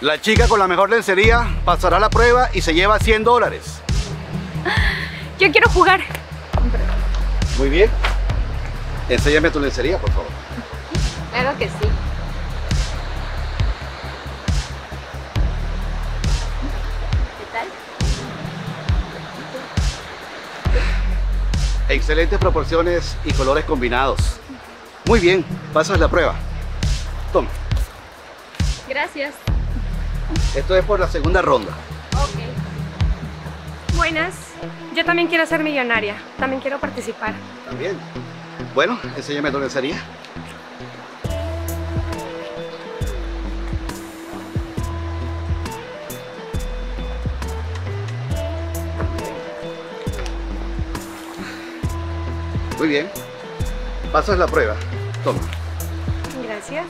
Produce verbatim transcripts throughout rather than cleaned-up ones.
La chica con la mejor lencería pasará la prueba y se lleva cien dólares. Yo quiero jugar. Muy bien. Enséñame tu lencería, por favor. Claro que sí. ¿Qué tal? Excelentes proporciones y colores combinados. Muy bien, pasas la prueba. Toma. Gracias. Esto es por la segunda ronda. Ok. Buenas. Yo también quiero ser millonaria. También quiero participar. También. Bueno, enséñame tu lencería. Muy bien. Pasas la prueba. Toma. Gracias.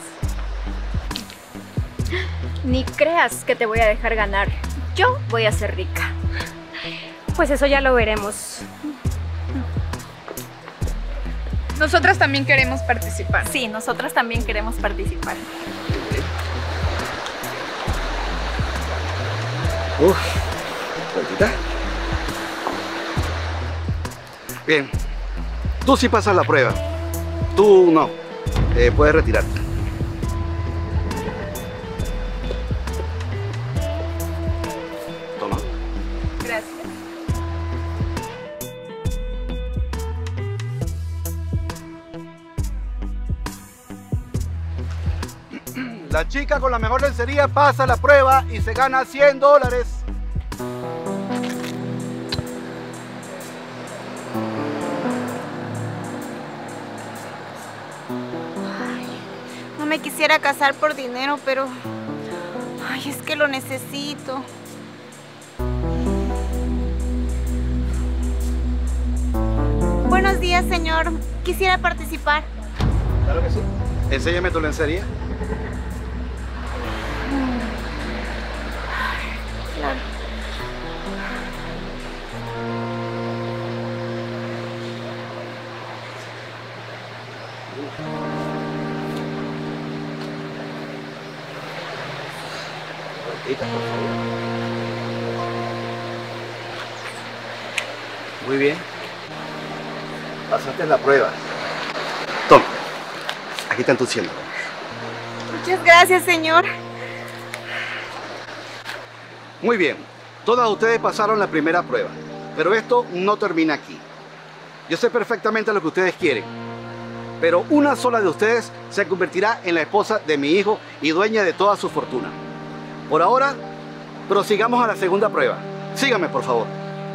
Ni creas que te voy a dejar ganar. Yo voy a ser rica. Pues eso ya lo veremos. Nosotras también queremos participar. Sí, nosotras también queremos participar. Uf, vueltita. Bien. Tú sí pasas la prueba. Tú no. Eh, puedes retirarte. Toma. Gracias. La chica con la mejor lencería pasa la prueba y se gana cien dólares. No me quisiera casar por dinero, pero... Ay, es que lo necesito. Buenos días, señor. Quisiera participar. Claro que sí. Enséñame tu lencería. Claro. Vueltita, por favor. Muy bien. Pasaste la prueba. Toma. Aquí están tus cien dólares. Muchas gracias, señor. Muy bien. Todas ustedes pasaron la primera prueba. Pero esto no termina aquí. Yo sé perfectamente lo que ustedes quieren. Pero una sola de ustedes se convertirá en la esposa de mi hijo y dueña de toda su fortuna. Por ahora, prosigamos a la segunda prueba. Síganme, por favor.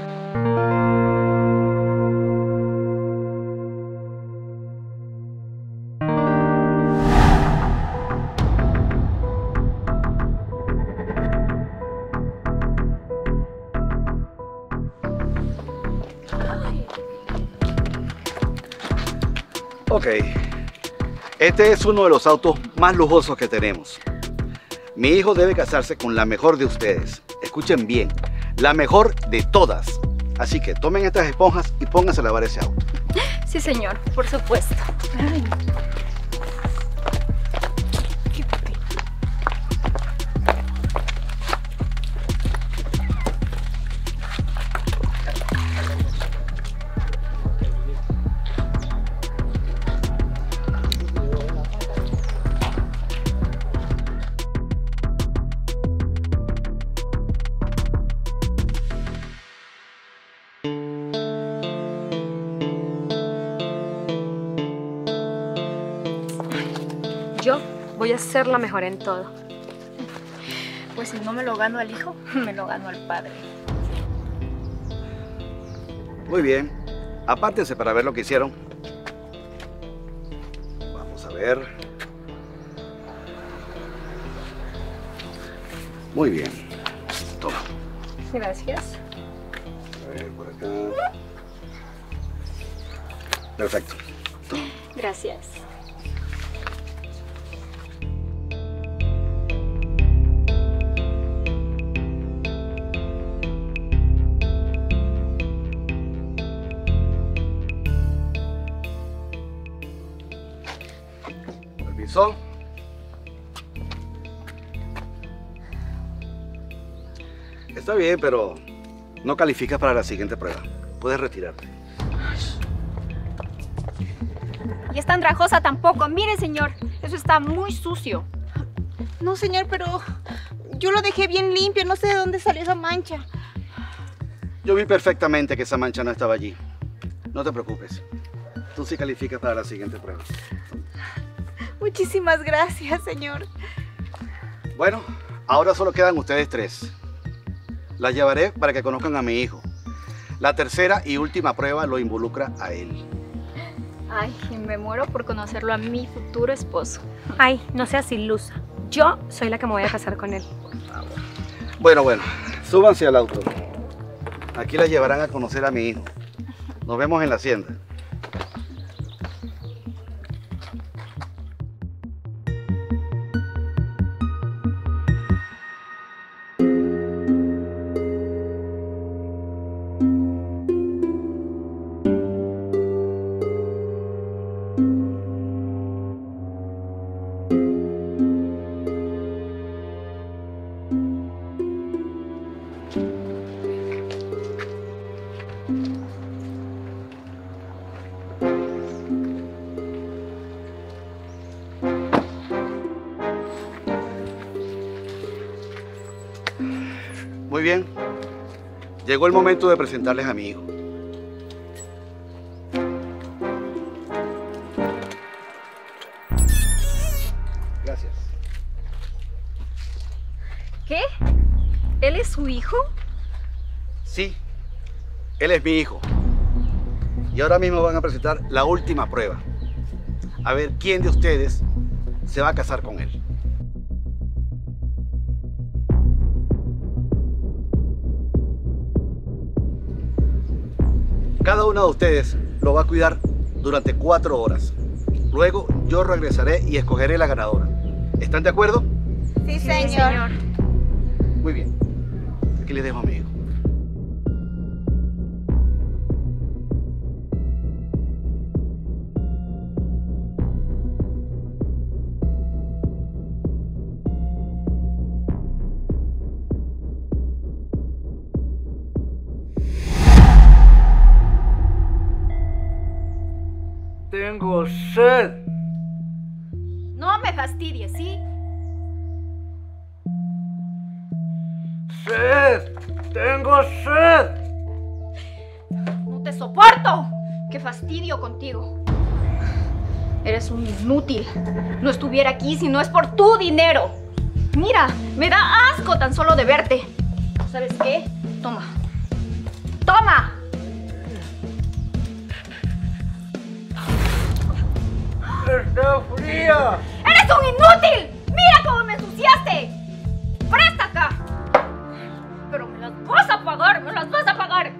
Ok, este es uno de los autos más lujosos que tenemos. Mi hijo debe casarse con la mejor de ustedes. Escuchen bien, la mejor de todas. Así que tomen estas esponjas y pónganse a lavar ese auto. Sí, señor, por supuesto. Ay. Yo voy a ser la mejor en todo. Pues si no me lo gano al hijo, me lo gano al padre. Muy bien, apártense para ver lo que hicieron. Vamos a ver. Muy bien, toma. Gracias. A ver, por acá. Perfecto. Toma. Gracias. Permiso. Está bien, pero no calificas para la siguiente prueba. Puedes retirarte. Y esta andrajosa tampoco. Mire, señor, eso está muy sucio. No, señor, pero yo lo dejé bien limpio. No sé de dónde salió esa mancha. Yo vi perfectamente que esa mancha no estaba allí. No te preocupes. Tú sí calificas para la siguiente prueba. Muchísimas gracias, señor. Bueno, ahora solo quedan ustedes tres. Las llevaré para que conozcan a mi hijo. La tercera y última prueba lo involucra a él. Ay, me muero por conocerlo a mi futuro esposo. Ay, no seas ilusa. Yo soy la que me voy a casar con él. Bueno, bueno, súbanse al auto. Aquí la llevarán a conocer a mi hijo. Nos vemos en la hacienda. Muy bien. Llegó el momento de presentarles a mi hijo. Gracias. ¿Qué? ¿Él es su hijo? Sí, él es mi hijo. Y ahora mismo van a presentar la última prueba. A ver quién de ustedes se va a casar con él. Cada uno de ustedes lo va a cuidar durante cuatro horas. Luego yo regresaré y escogeré la ganadora. ¿Están de acuerdo? Sí, Sí, señor. señor. Muy bien. Aquí les dejo a mi hijo. Tengo sed. No me fastidies, ¿sí? Sed. Tengo sed. No te soporto. ¡Qué fastidio contigo! Eres un inútil. No estuviera aquí si no es por tu dinero. Mira, me da asco tan solo de verte. ¿Sabes qué? Toma. ¡Toma! Está fría. ¡Eres un inútil! ¡Mira cómo me ensuciaste! ¡Presta acá! Pero me las vas a pagar, me las vas a pagar.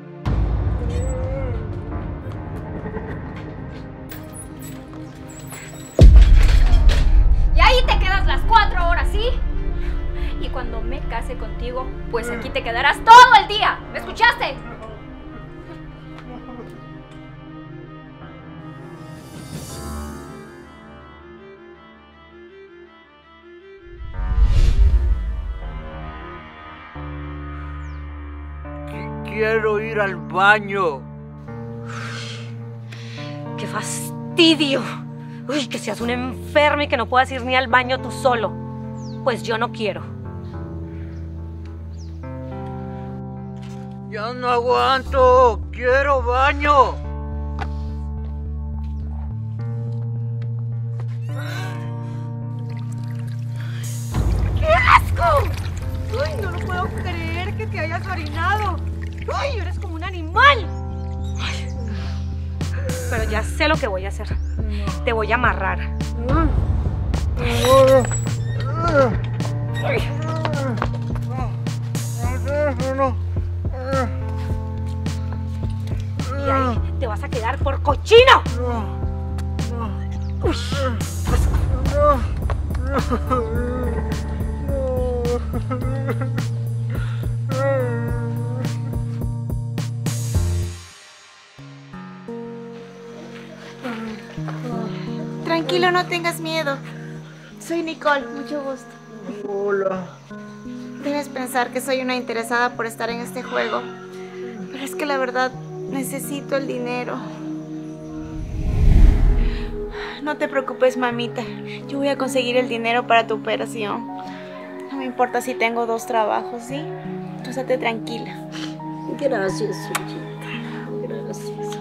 Y ahí te quedas las cuatro horas, ¿sí? Y cuando me case contigo, pues aquí te quedarás todo el día. ¿Me escuchaste? Quiero ir al baño. ¡Qué fastidio! Uy, que seas un enfermo y que no puedas ir ni al baño tú solo. Pues yo no quiero. Ya no aguanto. Quiero baño. ¡Qué asco! ¡Ay, no lo puedo creer que te hayas orinado! ¡Ay, eres como un animal! Ay. Pero ya sé lo que voy a hacer. Te voy a amarrar. Ay. Y ahí te vas a quedar por cochino. Uy. Tranquilo, no tengas miedo. Soy Nicole, mucho gusto. Hola. Debes pensar que soy una interesada por estar en este juego. Pero es que la verdad, necesito el dinero. No te preocupes, mamita. Yo voy a conseguir el dinero para tu operación. No me importa si tengo dos trabajos, ¿sí? Tú estate tranquila. Gracias, hijita. Gracias.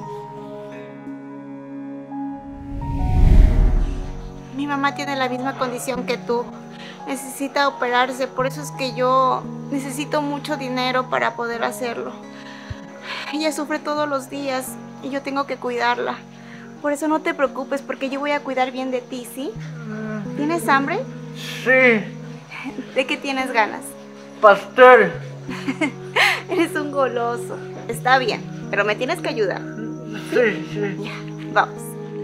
Mi mamá tiene la misma condición que tú. Necesita operarse, por eso es que yo necesito mucho dinero para poder hacerlo. Ella sufre todos los días y yo tengo que cuidarla. Por eso no te preocupes, porque yo voy a cuidar bien de ti, ¿sí? ¿Tienes hambre? Sí, ¿De qué tienes ganas? pastel. Eres un goloso. Está bien, pero me tienes que ayudar. Sí, sí. Ya, vamos.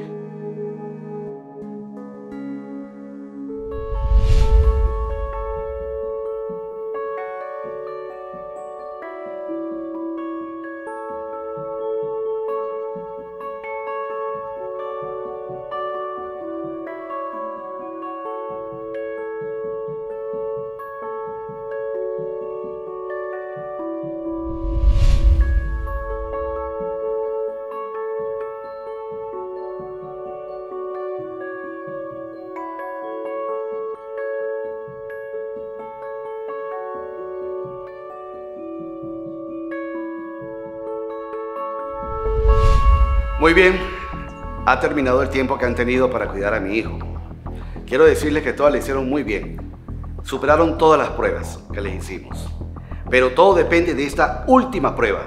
Muy bien, ha terminado el tiempo que han tenido para cuidar a mi hijo. Quiero decirles que todas le hicieron muy bien. Superaron todas las pruebas que les hicimos. Pero todo depende de esta última prueba.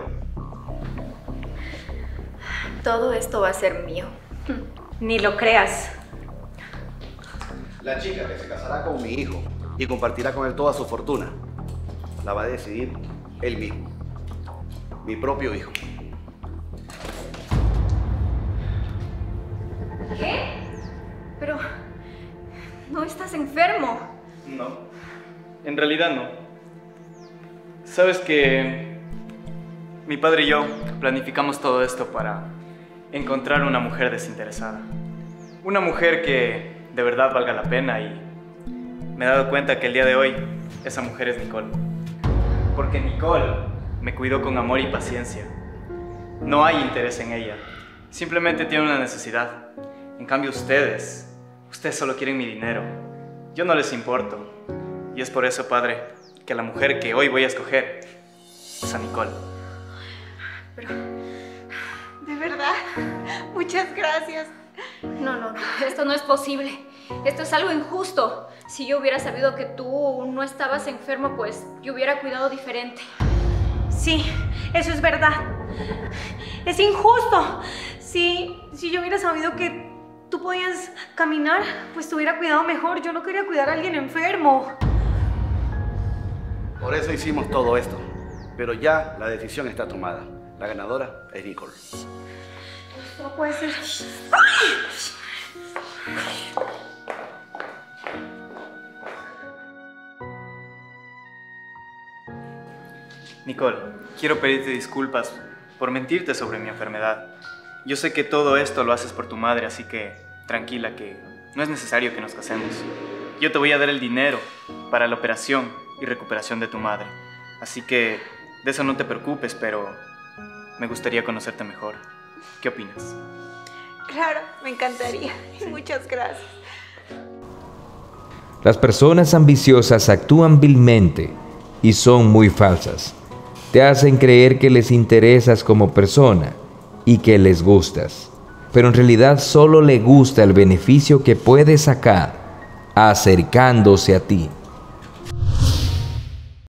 Todo esto va a ser mío. Ni lo creas. La chica que se casará con mi hijo y compartirá con él toda su fortuna, la va a decidir él mismo. Mi propio hijo. ¿Qué? Pero... ¿no estás enfermo? No, en realidad no. Sabes que mi padre y yo planificamos todo esto para encontrar una mujer desinteresada. Una mujer que de verdad valga la pena, y me he dado cuenta que el día de hoy esa mujer es Nicole. Porque Nicole me cuidó con amor y paciencia. No hay interés en ella, simplemente tiene una necesidad. En cambio ustedes, ustedes solo quieren mi dinero. Yo no les importo. Y es por eso, padre, que la mujer que hoy voy a escoger es a Nicole. Pero... ¿De verdad? Muchas gracias. No, no, no, esto no es posible. Esto es algo injusto. Si yo hubiera sabido que tú no estabas enfermo, pues yo hubiera cuidado diferente. Sí, eso es verdad. Es injusto. Si, si yo hubiera sabido que tú podías caminar, pues te hubiera cuidado mejor. Yo no quería cuidar a alguien enfermo. Por eso hicimos todo esto. Pero ya la decisión está tomada. La ganadora es Nicole. No puede ser. Nicole, quiero pedirte disculpas por mentirte sobre mi enfermedad. Yo sé que todo esto lo haces por tu madre, así que tranquila, que no es necesario que nos casemos. Yo te voy a dar el dinero para la operación y recuperación de tu madre. Así que de eso no te preocupes, pero me gustaría conocerte mejor. ¿Qué opinas? Claro, me encantaría. Muchas gracias. Las personas ambiciosas actúan vilmente y son muy falsas. Te hacen creer que les interesas como persona y que les gustas, pero en realidad solo le gusta el beneficio que puede sacar acercándose a ti.